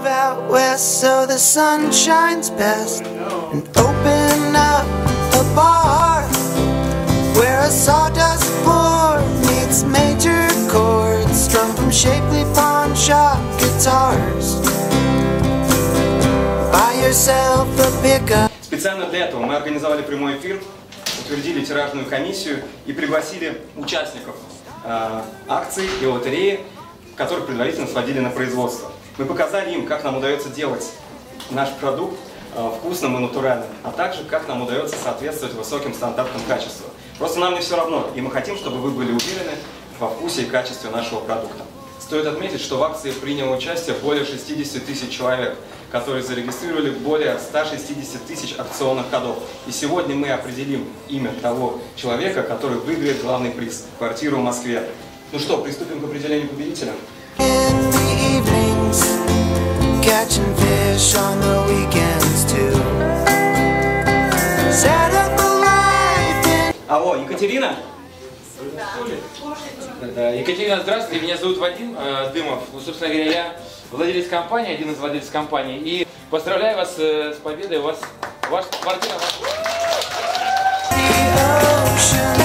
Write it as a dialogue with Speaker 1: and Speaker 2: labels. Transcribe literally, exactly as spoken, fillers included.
Speaker 1: Move out west so the sun shines best, and open up a bar where a sawdust floor meets major chords strung from shapely pawn shop guitars. Buy yourself a pickup.
Speaker 2: Специально для этого мы организовали прямой эфир, утвердили тиражную комиссию и пригласили участников э, акций и лотереи, которых предварительно сводили на производство. Мы показали им, как нам удается делать наш продукт э, вкусным и натуральным, а также как нам удается соответствовать высоким стандартам качества. Просто нам не все равно, и мы хотим, чтобы вы были уверены во вкусе и качестве нашего продукта. Стоит отметить, что в акции приняло участие более шестидесяти тысяч человек, которые зарегистрировали более ста шестидесяти тысяч акционных кодов. И сегодня мы определим имя того человека, который выиграет главный приз – квартиру в Москве. Ну что, приступим к определению победителя? Алло, Екатерина?
Speaker 3: Да. Екатерина, здравствуйте, меня зовут Вадим э, Дымов. Ну, собственно говоря, я владелец компании, один из владельцев компании. И поздравляю вас э, с победой, у вас ваша квартира. Ваша...